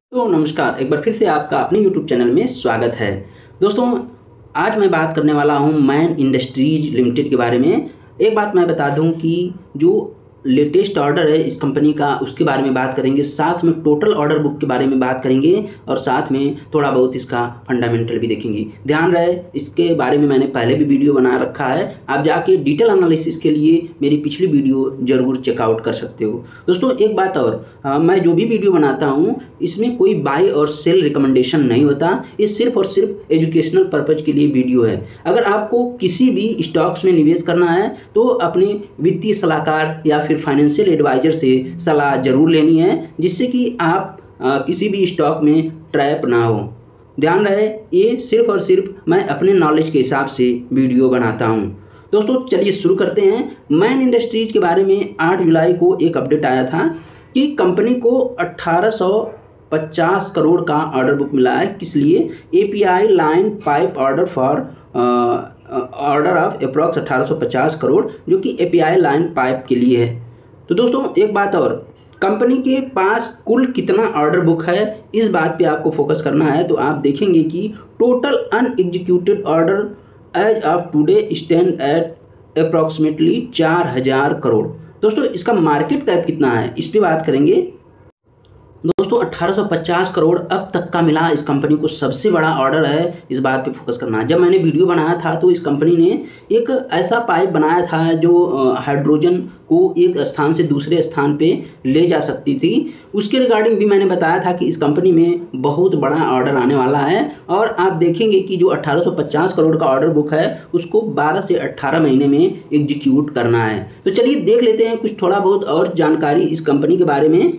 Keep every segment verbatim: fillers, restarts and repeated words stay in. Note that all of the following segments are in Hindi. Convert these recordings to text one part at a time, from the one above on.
तो नमस्कार, एक बार फिर से आपका अपने यूट्यूब चैनल में स्वागत है। दोस्तों, आज मैं बात करने वाला हूं मैन इंडस्ट्रीज लिमिटेड के बारे में। एक बात मैं बता दूं कि जो लेटेस्ट ऑर्डर है इस कंपनी का, उसके बारे में बात करेंगे, साथ में टोटल ऑर्डर बुक के बारे में बात करेंगे और साथ में थोड़ा बहुत इसका फंडामेंटल भी देखेंगे। ध्यान रहे, इसके बारे में मैंने पहले भी वीडियो बना रखा है, आप जाके डिटेल एनालिसिस के लिए मेरी पिछली वीडियो जरूर चेकआउट कर सकते हो। दोस्तों, एक बात और, आ, मैं जो भी वीडियो बनाता हूँ इसमें कोई बाई और सेल रिकमेंडेशन नहीं होता, ये सिर्फ और सिर्फ एजुकेशनल पर्पज के लिए वीडियो है। अगर आपको किसी भी स्टॉक्स में निवेश करना है तो अपने वित्तीय सलाहकार या फिर फाइनेंशियल एडवाइजर से सलाह जरूर लेनी है, जिससे कि आप आ, किसी भी स्टॉक में ट्रैप ना हो। ध्यान रहे, ये सिर्फ और सिर्फ मैं अपने नॉलेज के हिसाब से वीडियो बनाता हूँ। दोस्तों, चलिए शुरू करते हैं। मैन इंडस्ट्रीज के बारे में आठ जुलाई को एक अपडेट आया था कि कंपनी को अट्ठारह सौ पचास करोड़ का ऑर्डर बुक मिला है। किस लिए? API line pipe order for order of approx अट्ठारह सौ पचास करोड़, जो कि एपीआई लाइन पाइप के लिए है। तो दोस्तों, एक बात और, कंपनी के पास कुल कितना ऑर्डर बुक है, इस बात पे आपको फोकस करना है। तो आप देखेंगे कि total unexecuted order as of today stand at approximately चार हज़ार करोड़। दोस्तों, इसका मार्केट कैप कितना है, इस पे बात करेंगे। दोस्तों, अट्ठारह सौ पचास करोड़ अब तक का मिला इस कंपनी को, सबसे बड़ा ऑर्डर है, इस बात पे फोकस करना है। जब मैंने वीडियो बनाया था तो इस कंपनी ने एक ऐसा पाइप बनाया था जो हाइड्रोजन को एक स्थान से दूसरे स्थान पे ले जा सकती थी। उसके रिगार्डिंग भी मैंने बताया था कि इस कंपनी में बहुत बड़ा ऑर्डर आने वाला है और आप देखेंगे कि जो अट्ठारह सौ पचास करोड़ का ऑर्डर बुक है उसको बारह से अट्ठारह महीने में एग्जीक्यूट करना है। तो चलिए देख लेते हैं कुछ थोड़ा बहुत और जानकारी इस कंपनी के बारे में।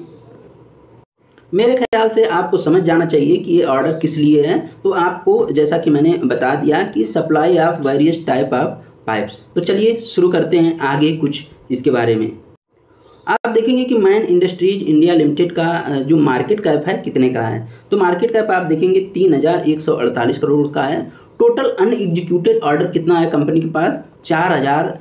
मेरे ख्याल से आपको समझ जाना चाहिए कि ये ऑर्डर किस लिए है। तो आपको, जैसा कि मैंने बता दिया, कि supply of various type of pipes. तो चलिए शुरू करते हैं आगे कुछ इसके बारे में। आप देखेंगे कि मैन इंडस्ट्रीज इंडिया लिमिटेड का जो मार्केट कैप है कितने का है। तो मार्केट कैप आप देखेंगे तीन हज़ार एक सौ अड़तालीस करोड़ का है। टोटल अनएग्जीक्यूटेड ऑर्डर कितना है कंपनी के पास? चार हज़ार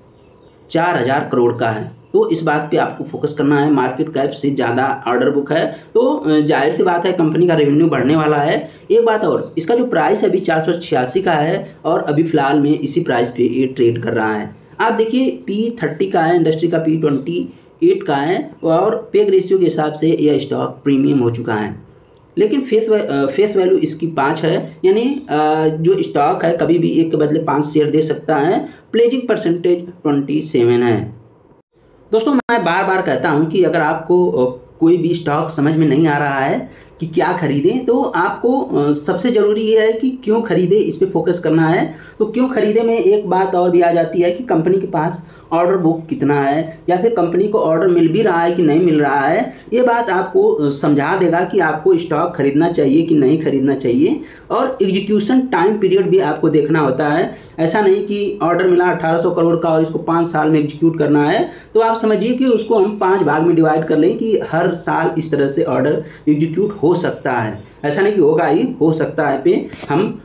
चार हज़ार करोड़ का है। तो इस बात पे आपको फोकस करना है, मार्केट कैप से ज़्यादा ऑर्डर बुक है तो जाहिर सी बात है कंपनी का रेवेन्यू बढ़ने वाला है। एक बात और, इसका जो प्राइस है अभी चार सौ छियासी का है और अभी फ़िलहाल में इसी प्राइस पे ये ट्रेड कर रहा है। आप देखिए, पी थर्टी का है, इंडस्ट्री का पी ट्वेंटी एट का है और पेग रेशियो के हिसाब से यह स्टॉक प्रीमियम हो चुका है। लेकिन फेस फेस वैल्यू इसकी पाँच है, यानी जो स्टॉक है कभी भी एक के बदले पाँच शेयर दे सकता है। प्लेजिंग परसेंटेज ट्वेंटी सेवन है। दोस्तों, मैं बार बार कहता हूं कि अगर आपको कोई भी स्टॉक समझ में नहीं आ रहा है कि क्या खरीदें, तो आपको सबसे ज़रूरी ये है कि क्यों खरीदें, इस पे फोकस करना है। तो क्यों खरीदें में एक बात और भी आ जाती है कि कंपनी के पास ऑर्डर बुक कितना है, या फिर कंपनी को ऑर्डर मिल भी रहा है कि नहीं मिल रहा है। ये बात आपको समझा देगा कि आपको स्टॉक खरीदना चाहिए कि नहीं खरीदना चाहिए। और एग्जीक्यूशन टाइम पीरियड भी आपको देखना होता है। ऐसा नहीं कि ऑर्डर मिला अट्ठारह सौ करोड़ का और इसको पाँच साल में एग्जीक्यूट करना है, तो आप समझिए कि उसको हम पाँच भाग में डिवाइड कर लें कि हर साल इस तरह से ऑर्डर एग्जीक्यूट हो सकता है। ऐसा नहीं कि होगा ही, हो सकता है पे हम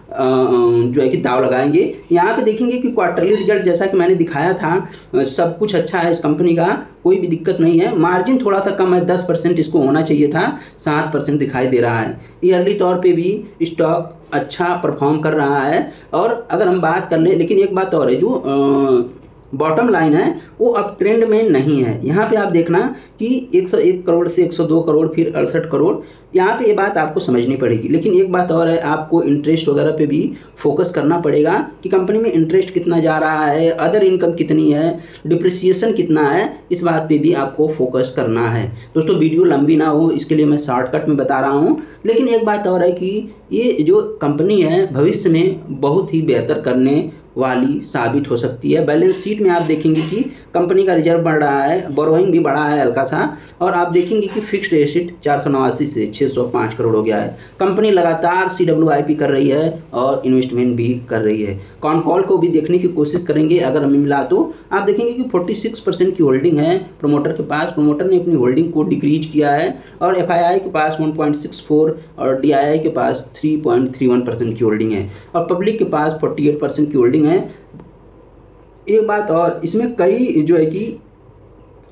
जो है कि दाव लगाएंगे। यहाँ पे देखेंगे कि क्वार्टरली रिजल्ट जैसा कि मैंने दिखाया था, सब कुछ अच्छा है इस कंपनी का, कोई भी दिक्कत नहीं है। मार्जिन थोड़ा सा कम है, दस परसेंट इसको होना चाहिए था, सात परसेंट दिखाई दे रहा है। ईयरली तौर पे भी स्टॉक अच्छा परफॉर्म कर रहा है। और अगर हम बात कर ले, लेकिन एक बात और है, जो आ, बॉटम लाइन है वो अब ट्रेंड में नहीं है। यहाँ पे आप देखना कि एक सौ एक करोड़ से एक सौ दो करोड़, फिर अड़सठ करोड़, यहाँ पे ये बात आपको समझनी पड़ेगी। लेकिन एक बात और है, आपको इंटरेस्ट वगैरह पे भी फोकस करना पड़ेगा कि कंपनी में इंटरेस्ट कितना जा रहा है, अदर इनकम कितनी है, डिप्रिसिएशन कितना है, इस बात पे भी आपको फोकस करना है। दोस्तों, वीडियो लंबी ना हो इसके लिए मैं शॉर्टकट में बता रहा हूँ। लेकिन एक बात और है कि ये जो कंपनी है भविष्य में बहुत ही बेहतर करने वाली साबित हो सकती है। बैलेंस शीट में आप देखेंगे कि कंपनी का रिजर्व बढ़ रहा है, बोरोइंग भी बढ़ा है हल्का सा, और आप देखेंगे कि फिक्स्ड एसेट चार सौ नवासी से छः सौ पाँच करोड़ हो गया है। कंपनी लगातार सी डब्ल्यू आई पी कर रही है और इन्वेस्टमेंट भी कर रही है। कॉन कॉल को भी देखने की कोशिश करेंगे, अगर हमें मिला तो आप देखेंगे कि छियालीस परसेंट की होल्डिंग है प्रमोटर के पास। प्रमोटर ने अपनी होल्डिंग को डिक्रीज किया है और एफ आई आई के पास वन पॉइंट सिक्स फोर और डी आई आई के पास three point three one percent की होल्डिंग है और पब्लिक के पास अड़तालीस परसेंट की होल्डिंग है। एक बात और, इसमें कई जो है कि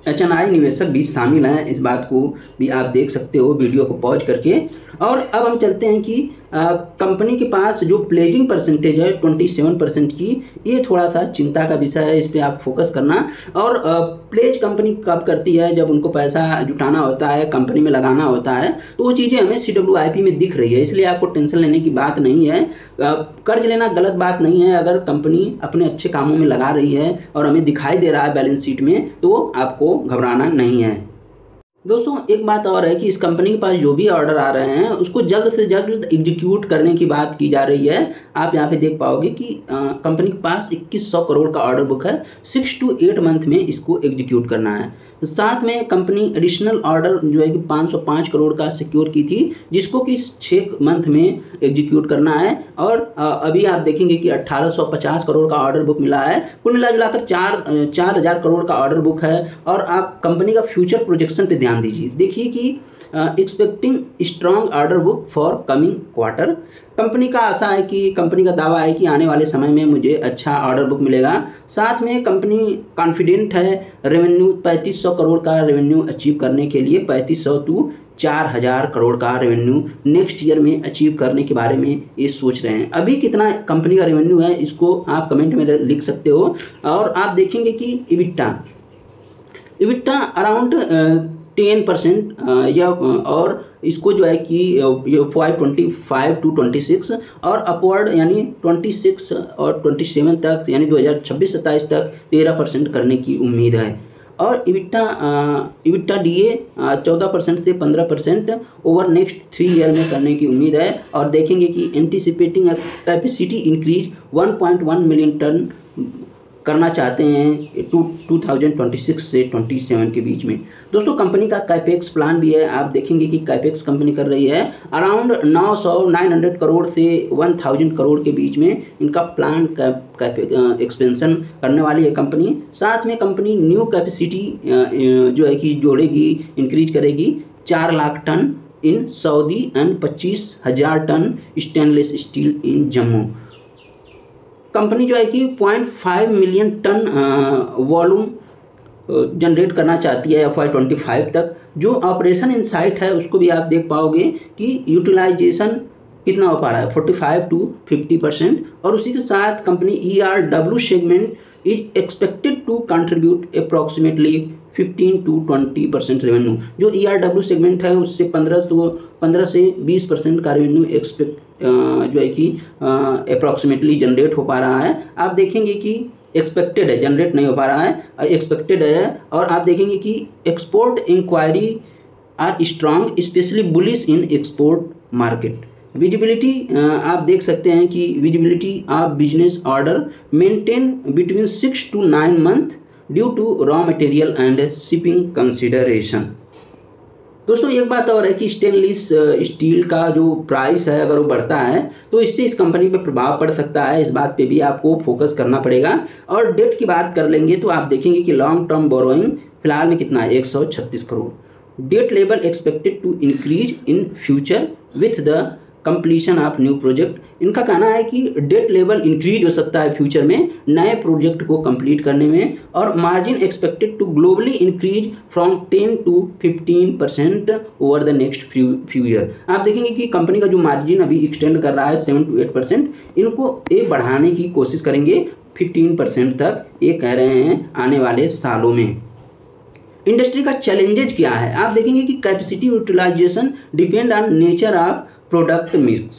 एच एन आई निवेशक भी शामिल हैं, इस बात को भी आप देख सकते हो वीडियो को पॉज करके। और अब हम चलते हैं कि कंपनी के पास जो प्लेजिंग परसेंटेज है सत्ताईस परसेंट की, ये थोड़ा सा चिंता का विषय है, इस पर आप फोकस करना। और प्लेज कंपनी कब करती है, जब उनको पैसा जुटाना होता है, कंपनी में लगाना होता है, तो वो चीज़ें हमें सी डब्ल्यू आई पी में दिख रही है, इसलिए आपको टेंशन लेने की बात नहीं है। कर्ज लेना गलत बात नहीं है, अगर कंपनी अपने अच्छे कामों में लगा रही है और हमें दिखाई दे रहा है बैलेंस शीट में, तो आपको घबराना नहीं है। दोस्तों एक बात और है कि इस कंपनी के पास जो भी ऑर्डर आ रहे हैं उसको जल्द से जल्द एग्जीक्यूट करने की बात की जा रही है। आप यहाँ पे देख पाओगे कि कंपनी के पास इक्कीस सौ करोड़ का ऑर्डर बुक है, सिक्स टू एट मंथ में इसको एग्जीक्यूट करना है। साथ में कंपनी एडिशनल ऑर्डर जो है कि पाँच सौ पाँच करोड़ का सिक्योर की थी, जिसको कि छः मंथ में एग्जीक्यूट करना है। और अभी आप देखेंगे कि अट्ठारह सौ पचास करोड़ का ऑर्डर बुक मिला है, कुल मिला जुलाकर चार चार हज़ार करोड़ का ऑर्डर बुक है। और आप कंपनी का फ्यूचर प्रोजेक्शन पे ध्यान दीजिए, देखिए कि expecting strong order book for coming quarter. Company का आशा है कि कंपनी का दावा है कि आने वाले समय में मुझे अच्छा ऑर्डर बुक मिलेगा। साथ में कंपनी कॉन्फिडेंट है रेवेन्यू पैंतीस सौ करोड़ का रेवेन्यू अचीव करने के लिए, पैंतीस सौ टू चार हज़ार करोड़ का रेवेन्यू नेक्स्ट ईयर में अचीव करने के बारे में ये सोच रहे हैं। अभी कितना कंपनी का रेवेन्यू है इसको आप कमेंट में लिख सकते हो। और आप देखेंगे कि EBITDA EBITDA around ten percent या और इसको जो है कि five twenty five to twenty six और अपवर्ड यानी ट्वेंटी सिक्स और ट्वेंटी सेवन तक यानी दो हज़ार छब्बीस सत्ताईस तक तेरह परसेंट करने की उम्मीद है। और इबिटा इबिटा डी ए चौदह परसेंट से पंद्रह percent over next three year में करने की उम्मीद है। और देखेंगे कि anticipating capacity increase one point one million ton करना चाहते हैं to two thousand twenty six से ट्वेंटी सेवन के बीच में। दोस्तों कंपनी का कैपेक्स प्लान भी है, आप देखेंगे कि कैपेक्स कंपनी कर रही है अराउंड नौ सौ नाइन हंड्रेड करोड़ से वन थाउजेंड करोड़ के बीच में इनका प्लान कैप एक्सपेंशन करने वाली है कंपनी। साथ में कंपनी न्यू कैपेसिटी जो है कि जोड़ेगी, इंक्रीज करेगी चार lakh ton in Saudi and पच्चीस हज़ार ton stainless steel in Jammu. Company जो है कि point five million ton volume generate करना चाहती है एफ आई ट्वेंटी फाइव तक। जो ऑपरेशन इनसाइट है उसको भी आप देख पाओगे कि यूटिलाइजेशन कितना हो पा रहा है, forty five to fifty percent. और उसी के साथ company E R W segment is expected to contribute approximately fifteen to twenty percent revenue. जो ई आर डब्ल्यू सेगमेंट है उससे पंद्रह सौ पंद्रह से बीस परसेंट का रेवेन्यू एक्सपेक्ट जो है कि अप्रॉक्सीमेटली जनरेट हो पा रहा है। आप देखेंगे कि एक्सपेक्टेड है, जनरेट नहीं हो पा रहा है, एक्सपेक्टेड है। और आप देखेंगे कि export inquiry are strong specially bullish in export market. Visibility आप देख सकते हैं कि visibility of business order maintain between six to nine month due to raw material and shipping consideration. दोस्तों एक बात और है कि स्टेनलेस स्टील का जो प्राइस है अगर वो बढ़ता है तो इससे इस कंपनी पे प्रभाव पड़ सकता है, इस बात पे भी आपको फोकस करना पड़ेगा। और डेट की बात कर लेंगे तो आप देखेंगे कि लॉन्ग टर्म बोरोइंग फिलहाल में कितना है, एक सौ छत्तीस crore. Debt level expected to increase in future with the completion of new project. इनका कहना है कि डेट लेवल इंक्रीज हो सकता है फ्यूचर में नए प्रोजेक्ट को कंप्लीट करने में। और margin expected to globally increase from ten to fifteen percent over the next few year. आप देखेंगे कि कंपनी का जो मार्जिन अभी एक्सटेंड कर रहा है सेवन टू एट परसेंट, इनको ये बढ़ाने की कोशिश करेंगे फिफ्टीन परसेंट तक, ये कह रहे हैं आने वाले सालों में। इंडस्ट्री का चैलेंजेज क्या है, आप देखेंगे कि capacity utilization depend on nature of product mix.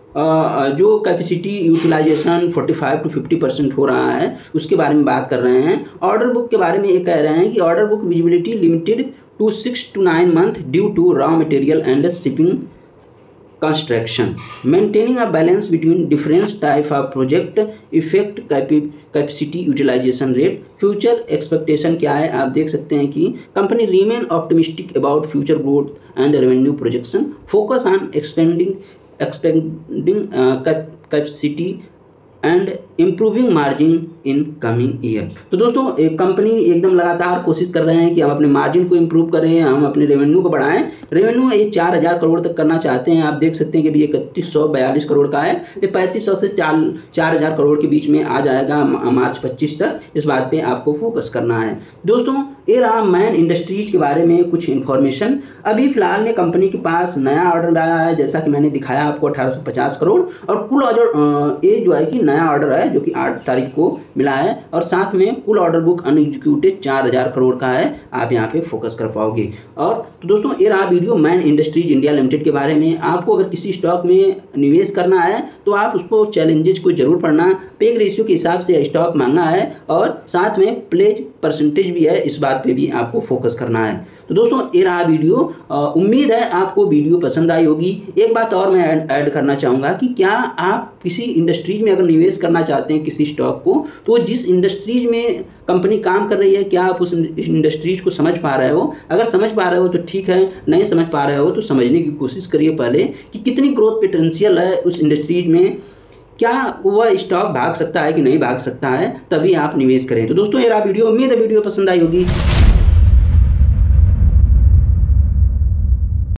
जो capacity utilization forty five to fifty percent हो रहा है उसके बारे में बात कर रहे हैं। ऑर्डर बुक के बारे में ये कह रहे हैं कि order book visibility limited to six to nine month due to raw material and shipping construction. Maintaining a balance between different type of project effect capacity utilization rate. Future expectation क्या है, आप देख सकते हैं कि company remain optimistic about future growth and revenue projection, focus on expanding expanding capacity and improving margin in coming year. तो दोस्तों एक कंपनी एकदम लगातार कोशिश कर रहे हैं कि हम अपने मार्जिन को इम्प्रूव करें, हम अपने रेवेन्यू को बढ़ाएं। रेवेन्यू ये चार हज़ार करोड़ तक करना चाहते हैं। आप देख सकते हैं कि अभी इकतीस सौ बयालीस करोड़ का है, ये पैंतीस सौ से चार चार हज़ार करोड़ के बीच में आ जाएगा मार्च पच्चीस तक। इस बात पे आपको फोकस करना है। दोस्तों ये रहा मैन इंडस्ट्रीज के बारे में कुछ इन्फॉर्मेशन। अभी फिलहाल में कंपनी के पास नया ऑर्डर आया है, जैसा कि मैंने दिखाया आपको अठारह सौ पचास करोड़, और कुल ऑर्डर ये जो है कि नया ऑर्डर है जो कि आठ तारीख को मिला है, और साथ में कुल ऑर्डर बुक अनएग्जीक्यूटेड चार हज़ार करोड़ का है। आप यहाँ पे फोकस कर पाओगे। और तो दोस्तों ये रहा video Man industries India limited के बारे में। आपको अगर किसी स्टॉक में निवेश करना है तो आप उसको चैलेंजेस को जरूर पढ़ना। पेग रेशियो के हिसाब से स्टॉक महंगा है और साथ में प्लेज परसेंटेज भी है, इस बात पे भी आपको फोकस करना है। तो दोस्तों ये रहा वीडियो। उम्मीद है आपको वीडियो पसंद आई होगी। एक बात और मैं ऐड करना चाहूँगा कि क्या आप किसी इंडस्ट्रीज में अगर निवेश करना चाहते हैं किसी स्टॉक को, तो जिस इंडस्ट्रीज में कंपनी काम कर रही है क्या आप उस इंडस्ट्रीज को समझ पा रहे हो? अगर समझ पा रहे हो तो ठीक है, नहीं समझ पा रहे हो तो समझने की कोशिश करिए पहले कि कितनी ग्रोथ पोटेंशियल है उस इंडस्ट्रीज में, क्या वह स्टॉक भाग सकता है कि नहीं भाग सकता है, तभी आप निवेश करें। तो दोस्तों ये रहा वीडियो। उम्मीद है वीडियो पसंद आई होगी।